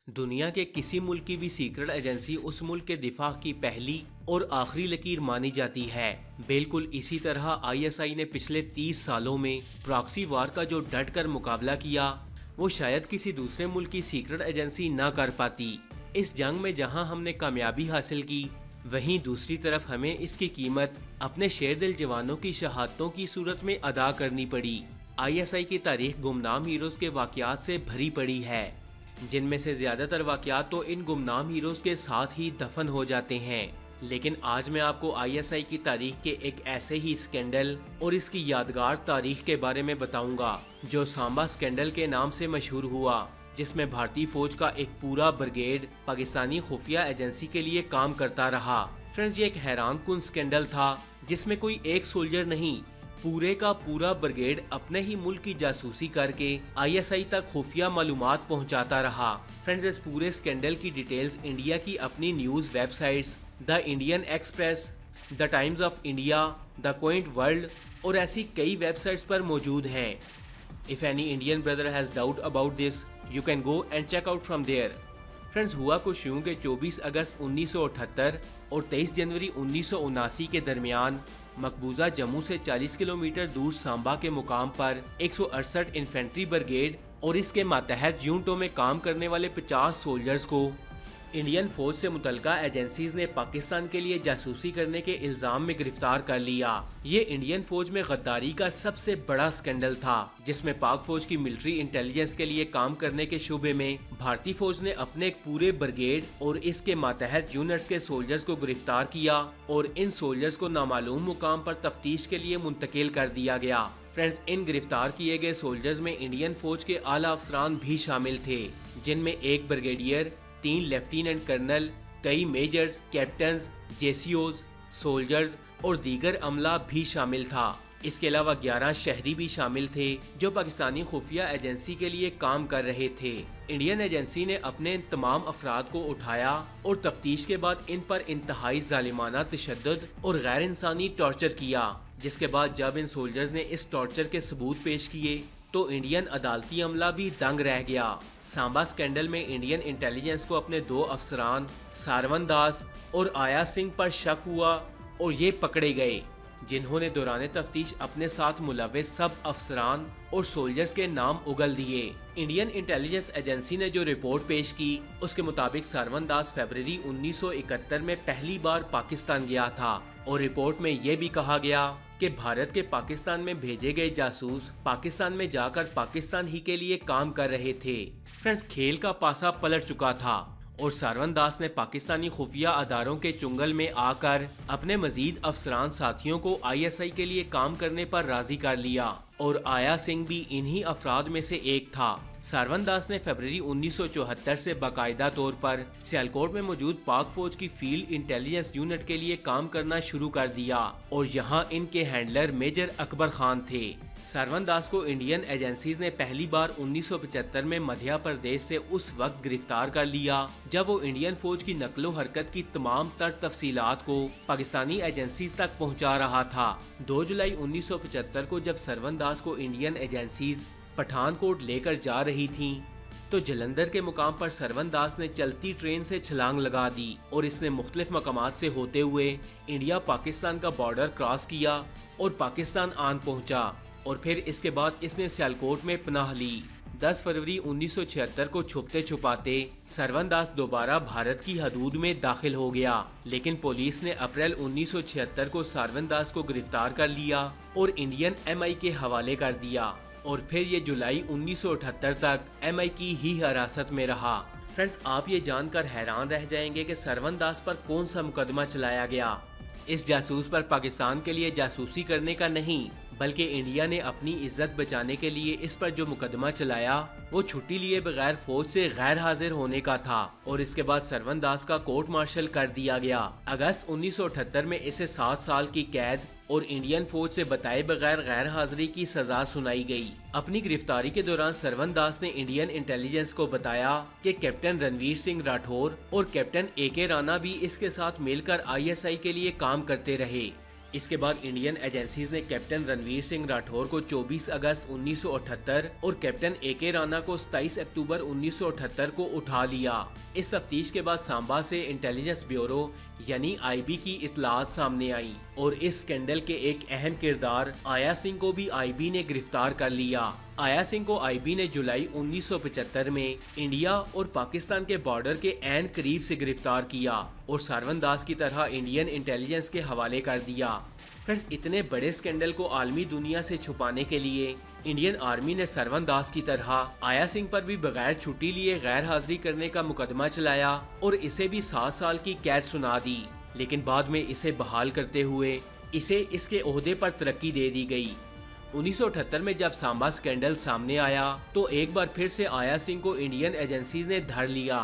दुनिया के किसी मुल्क की भी सीक्रेट एजेंसी उस मुल्क के दिफा की पहली और आखिरी लकीर मानी जाती है। बिल्कुल इसी तरह आईएसआई ने पिछले 30 सालों में प्रॉक्सी वार का जो डट कर मुकाबला किया वो शायद किसी दूसरे मुल्क की सीक्रेट एजेंसी ना कर पाती। इस जंग में जहां हमने कामयाबी हासिल की, वहीं दूसरी तरफ हमें इसकी कीमत अपने शेर दिल जवानों की शहादतों की सूरत में अदा करनी पड़ी। आईएसआई की तारीख गुमनाम हीरोज के वाकयात से भरी पड़ी है, जिनमें से ज्यादातर वाकयात तो इन गुमनाम हीरोज के साथ ही दफन हो जाते हैं। लेकिन आज मैं आपको आईएसआई की तारीख के एक ऐसे ही स्कैंडल और इसकी यादगार तारीख के बारे में बताऊंगा जो सांबा स्कैंडल के नाम से मशहूर हुआ, जिसमें भारतीय फौज का एक पूरा ब्रिगेड पाकिस्तानी खुफिया एजेंसी के लिए काम करता रहा। फ्रेंड्स, ये एक हैरान कुन स्कैंडल था जिसमें कोई एक सोल्जर नहीं, पूरे का पूरा ब्रिगेड अपने ही मुल्क की जासूसी करके आईएसआई तक खुफिया मालूमात पहुंचाता रहा। फ्रेंड्स, इस पूरे स्कैंडल की डिटेल्स इंडिया की अपनी news websites the Indian Express, the Times of India, the Quint world और ऐसी कई वेबसाइट्स पर मौजूद हैं। If any Indian brother has doubt about this, you can go and check out from there. Friends, हुआ कुछ यूं कि 24 अगस्त 1978 और 23 जनवरी 1979 के दरमियान मकबूजा जम्मू से 40 किलोमीटर दूर सांबा के मुकाम पर 168 इन्फेंट्री ब्रिगेड और इसके मातहत यूनिटों में काम करने वाले 50 सोल्जर्स को इंडियन फौज से मुतलका एजेंसीज ने पाकिस्तान के लिए जासूसी करने के इल्जाम में गिरफ्तार कर लिया। ये इंडियन फौज में गद्दारी का सबसे बड़ा स्कैंडल था, जिसमें पाक फौज की मिलिट्री इंटेलिजेंस के लिए काम करने के शुबे में भारतीय फौज ने अपने एक पूरे ब्रिगेड और इसके मातहत यूनिट्स के सोल्जर्स को गिरफ्तार किया और इन सोल्जर्स को नामालूम मुकाम पर तफ्तीश के लिए मुंतकिल कर दिया गया। फ्रेंड्स, इन गिरफ्तार किए गए सोल्जर्स में इंडियन फौज के आला अफसरान भी शामिल थे, जिनमें एक ब्रिगेडियर, 3 लेफ्टिनेंट कर्नल, कई मेजर्स, कैप्टन्स, जेसीओज, सोल्जर्स और दीगर अमला भी शामिल था। इसके अलावा 11 शहरी भी शामिल थे जो पाकिस्तानी खुफिया एजेंसी के लिए काम कर रहे थे। इंडियन एजेंसी ने अपने इन तमाम अफराद को उठाया और तफ्तीश के बाद इन पर इंतहाई जालिमाना तशद्दुद और गैर इंसानी टॉर्चर किया, जिसके बाद जब इन सोल्जर्स ने इस टॉर्चर के सबूत पेश किए तो इंडियन अदालती अमला भी दंग रह गया। सांबा स्कैंडल में इंडियन इंटेलिजेंस को अपने 2 अफसरान सारवन दास और आया सिंह पर शक हुआ और ये पकड़े गए, जिन्होंने दौरान तफ्तीश अपने साथ मुलव्वस सब अफसरान और सोल्जर्स के नाम उगल दिए। इंडियन इंटेलिजेंस एजेंसी ने जो रिपोर्ट पेश की उसके मुताबिक सारवन दास फरवरी 1971 में पहली बार पाकिस्तान गया था और रिपोर्ट में ये भी कहा गया कि भारत के पाकिस्तान में भेजे गए जासूस पाकिस्तान में जाकर पाकिस्तान ही के लिए काम कर रहे थे। फ्रेंड्स, खेल का पासा पलट चुका था और सारवन दास ने पाकिस्तानी खुफिया अदारों के चुंगल में आकर अपने मजीद अफसरान साथियों को आईएसआई के लिए काम करने पर राजी कर लिया और आया सिंह भी इन्हीं अफराद में से एक था। सारवन दास ने फरवरी 1974 से बाकायदा तौर पर सियालकोट में मौजूद पाक फौज की फील्ड इंटेलिजेंस यूनिट के लिए काम करना शुरू कर दिया और यहाँ इनके हैंडलर मेजर अकबर खान थे। सारवन दास को इंडियन एजेंसीज ने पहली बार 1975 में मध्य प्रदेश से उस वक्त गिरफ्तार कर लिया जब वो इंडियन फौज की नकलो हरकत की तमाम तर तफसीलात को पाकिस्तानी एजेंसीज तक पहुंचा रहा था। 2 जुलाई 1975 को जब सारवन दास को इंडियन एजेंसीज पठानकोट लेकर जा रही थीं, तो जलंधर के मुकाम पर सारवन दास ने चलती ट्रेन से छलांग लगा दी और इसने मुख्तलिफ मकामात से होते हुए इंडिया पाकिस्तान का बॉर्डर क्रॉस किया और पाकिस्तान आन पहुंचा और फिर इसके बाद इसने सियालकोट में पनाह ली। 10 फरवरी 1976 को छुपते छुपाते सारवन दास दोबारा भारत की हदूद में दाखिल हो गया, लेकिन पुलिस ने अप्रैल 1976 को सारवन दास को गिरफ्तार कर लिया और इंडियन एमआई के हवाले कर दिया और फिर ये जुलाई 1978 तक एमआई की ही हिरासत में रहा। फ्रेंड्स, आप ये जानकर हैरान रह जाएंगे कि सारवन दास पर कौन सा मुकदमा चलाया गया। इस जासूस पर पाकिस्तान के लिए जासूसी करने का नहीं, बल्कि इंडिया ने अपनी इज्जत बचाने के लिए इस पर जो मुकदमा चलाया वो छुट्टी लिए बगैर फौज से गैर हाजिर होने का था और इसके बाद सारवन दास का कोर्ट मार्शल कर दिया गया। अगस्त 1978 में इसे 7 साल की कैद और इंडियन फौज से बताए बगैर गैर हाजिरी की सजा सुनाई गई। अपनी गिरफ्तारी के दौरान सारवन दास ने इंडियन इंटेलिजेंस को बताया कि कैप्टन रणवीर सिंह राठौर और कैप्टन AK राणा भी इसके साथ मिलकर आईएसआई के लिए काम करते रहे। इसके बाद इंडियन एजेंसीज ने कैप्टन रणवीर सिंह राठौर को 24 अगस्त 1978 और कैप्टन AK राणा को 27 अक्टूबर 1978 को उठा लिया। इस तफ्तीश के बाद सांबा से इंटेलिजेंस ब्यूरो यानी IB की इतलात सामने आई और इस स्कैंडल के एक अहम किरदार आया सिंह को भी IB ने गिरफ्तार कर लिया। आया सिंह को IB ने जुलाई 1975 में इंडिया और पाकिस्तान के बॉर्डर के ऐन करीब से गिरफ्तार किया और सरवन दास की तरह इंडियन इंटेलिजेंस के हवाले कर दिया। फ्रेंड्स, इतने बड़े स्कैंडल को आलमी दुनिया से छुपाने के लिए इंडियन आर्मी ने सरवन दास की तरह आया सिंह पर भी बगैर छुट्टी लिए गैर हाजिरी करने का मुकदमा चलाया और इसे भी 7 साल की कैद सुना दी, लेकिन बाद में इसे बहाल करते हुए इसे इसके ओहदे पर तरक्की दे दी गई। 1978 में जब सांबा स्कैंडल सामने आया तो एक बार फिर से आया सिंह को इंडियन एजेंसीज ने धर लिया।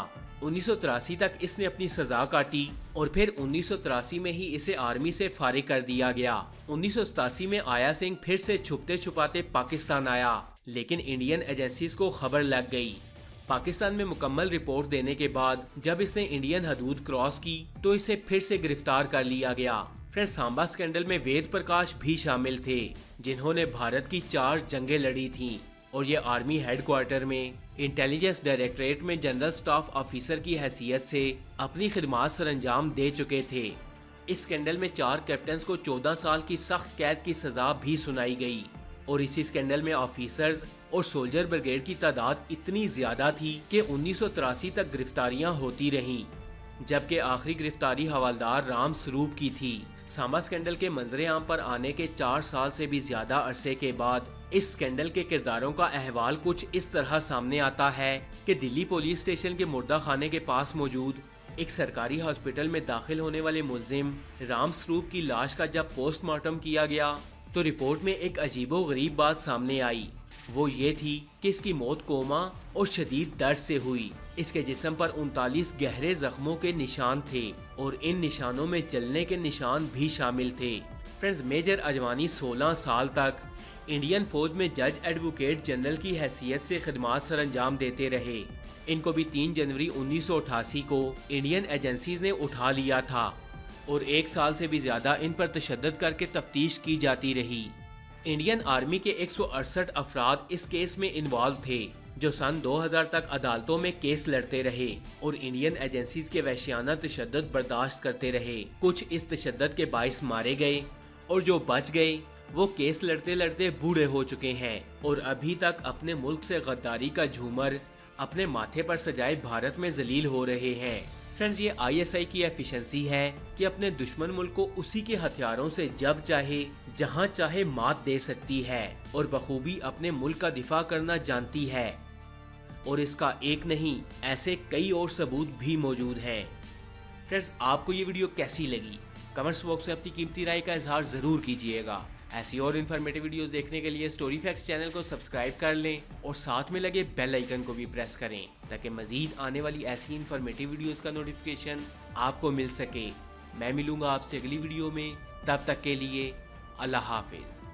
1983 तक इसने अपनी सजा काटी और फिर 1983 में ही इसे आर्मी से फारिग कर दिया गया। 1987 में आया सिंह फिर से छुपते छुपाते पाकिस्तान आया, लेकिन इंडियन एजेंसीज को खबर लग गई। पाकिस्तान में मुकम्मल रिपोर्ट देने के बाद जब इसने इंडियन हदूद क्रॉस की तो इसे फिर से गिरफ्तार कर लिया गया। फ्रेंड्स, सांबा स्कैंडल में वेद प्रकाश भी शामिल थे, जिन्होंने भारत की 4 जंगें लड़ी थीं और ये आर्मी हेडक्वार्टर में इंटेलिजेंस डायरेक्टरेट में जनरल स्टाफ ऑफिसर की हैसियत से अपनी खिदमात सरंजाम दे चुके थे। इस स्कैंडल में 4 कैप्टन्स को 14 साल की सख्त कैद की सजा भी सुनाई गई और इसी स्कैंडल में ऑफिसर्स और सोल्जर ब्रिगेड की तादाद इतनी ज्यादा थी कि 1983 तक गिरफ्तारियां होती रहीं, जबकि आखिरी गिरफ्तारी हवालदार राम स्वरूप की थी। सांबा स्कैंडल के मंजरे आम पर आने के 4 साल से भी ज्यादा अरसे के बाद इस स्कैंडल के किरदारों का अहवाल कुछ इस तरह सामने आता है कि दिल्ली पुलिस स्टेशन के मुर्दा खाने के पास मौजूद एक सरकारी हॉस्पिटल में दाखिल होने वाले मुलजिम राम स्वरूप की लाश का जब पोस्टमार्टम किया गया तो रिपोर्ट में एक अजीबो गरीब बात सामने आई। वो ये थी कि इसकी मौत कोमा और शदीद दर्द से हुई। इसके जिस्म पर 39 गहरे जख्मों के निशान थे और इन निशानों में जलने के निशान भी शामिल थे। फ्रेंड्स, मेजर अजवानी 16 साल तक इंडियन फौज में जज एडवोकेट जनरल की हैसियत से खिदमात सरंजाम देते रहे। इनको भी 3 जनवरी 1988 को इंडियन एजेंसीज ने उठा लिया था और 1 साल से भी ज्यादा इन पर तशद्दुद करके तफ्तीश की जाती रही। इंडियन आर्मी के 168 अफराद इस केस में इन्वॉल्व थे, जो सन 2000 तक अदालतों में केस लड़ते रहे और इंडियन एजेंसीज के वहशियाना तशद्दुद बर्दाश्त करते रहे। कुछ इस तशद्दुद के बाइस मारे गए और जो बच गए वो केस लड़ते लड़ते बूढ़े हो चुके हैं और अभी तक अपने मुल्क से गद्दारी का झूमर अपने माथे पर सजाए भारत में जलील हो रहे हैं। फ्रेंड्स, ये ISI की एफिशिएंसी है कि अपने दुश्मन मुल्क को उसी के हथियारों से जब चाहे जहां चाहे मात दे सकती है और बखूबी अपने मुल्क का दिफा करना जानती है और इसका एक नहीं ऐसे कई और सबूत भी मौजूद हैं। फ्रेंड्स, आपको ये वीडियो कैसी लगी? कमेंट्स बॉक्स में अपनी कीमती राय का इजहार ज़रूर कीजिएगा। ऐसी और इन्फॉर्मेटिव वीडियोस देखने के लिए स्टोरी फैक्ट्स चैनल को सब्सक्राइब कर लें और साथ में लगे बेल आइकन को भी प्रेस करें ताकि मजीद आने वाली ऐसी इन्फॉर्मेटिव वीडियोस का नोटिफिकेशन आपको मिल सके। मैं मिलूंगा आपसे अगली वीडियो में, तब तक के लिए अल्लाह हाफिज़।